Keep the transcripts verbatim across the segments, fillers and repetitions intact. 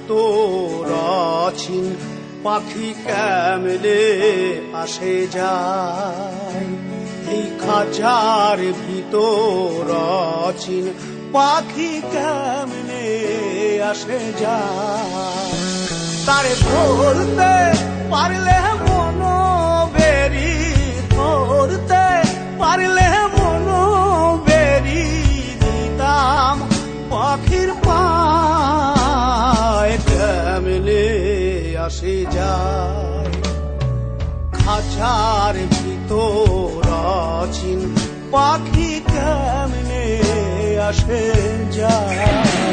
ভিতর অচিন পাখি কেমনে আসে যায়, এই খাঁচার ভিতর অচিন পাখি কেমনে আসে যায়। তারে ধরতে পারলে মন বেরি, ধরতে পারলে মন বেরি দিতাম পাখির পায় কেমনে আসে যায়। খাঁচার ভিতর অচিন পাখি কেমনে আসে যায়।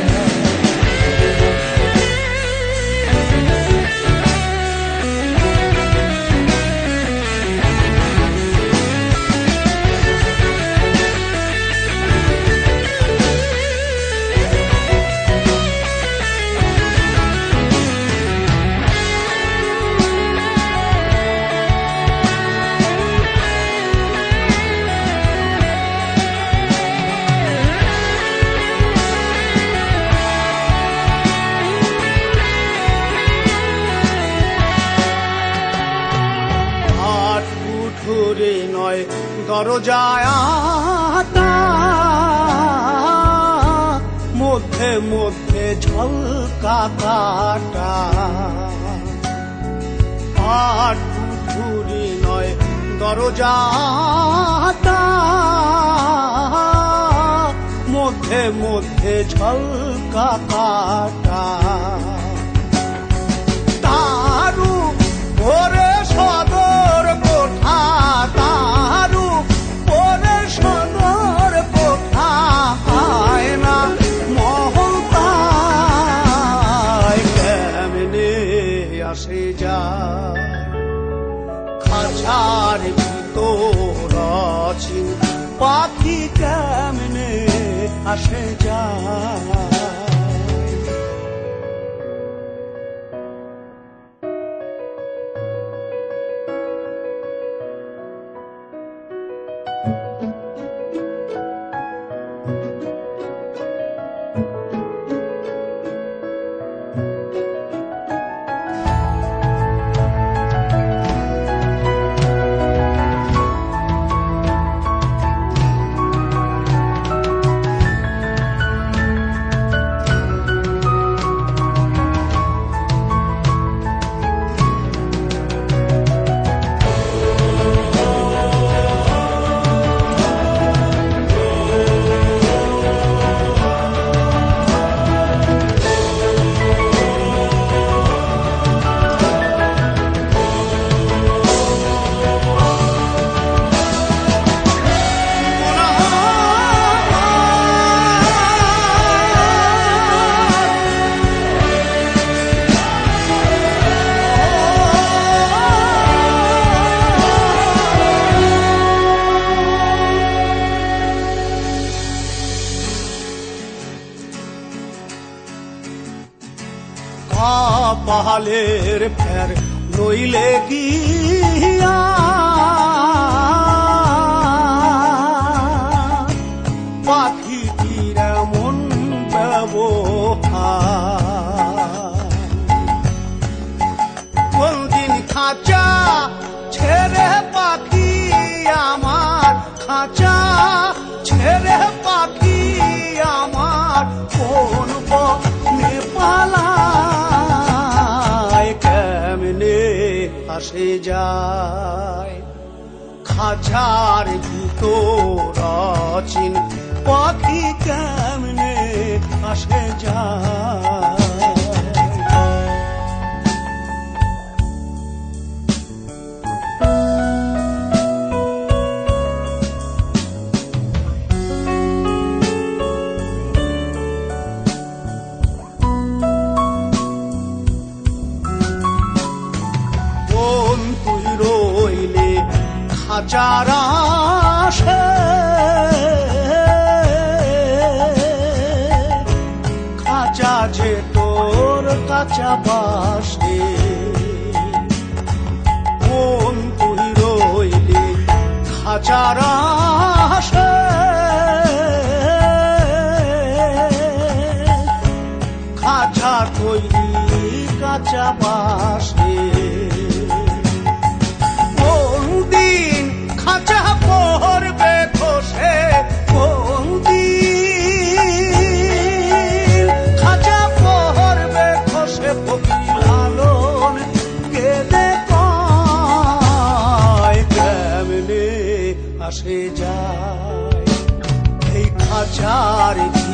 নয় দরজায় আটা, মধ্যে মধ্যে ঝলকা কাটা। আট পুকুরি নয় দরজাটা, মধ্যে মধ্যে ঝলকা কাটা। তারু ভোরে সদর কোঠা, তারু ভোরে সদর কোঠা, আয়না মহল্লায় কেমনে আসে যায়। খাঁচার ভিতর অচিন পাখি কেমনে আসে যায়। পাহালের ফের নইলে গিয়া, পাখিটির এমন ব্যবহার। কোনদিন খাঁচা ছেড়ে পাখি আমার, খাঁচা ছেড়ে পাখি আমার কোন পথে পালায় কেমনে আসে যায়। খাঁচার ভিতর অচিন পাখি কেমনে আসে যায়। খাঁচার আশে খাঁচা যে তোর কাঁচা বাসে, কোন তুই রইলি খাঁচার আশে, খাঁচা তৈরি কাঁচা বাসে কোন দিন খাঁচা পড়বে খসে কোন দিন খাঁচা পড়বে খসে ফকির লালন কেঁদে কয় কেমনে আসে যায় এই খাঁচার